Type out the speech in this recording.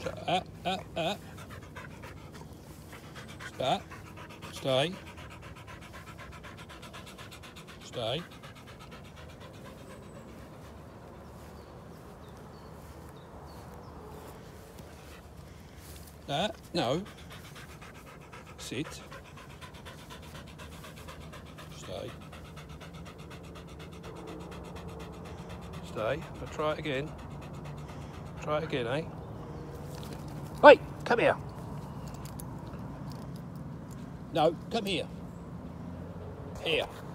Stay. Stay. No. Sit. Stay. Stay. I'll try it again. Try it again, eh? Hey, come here. No, come here. Here.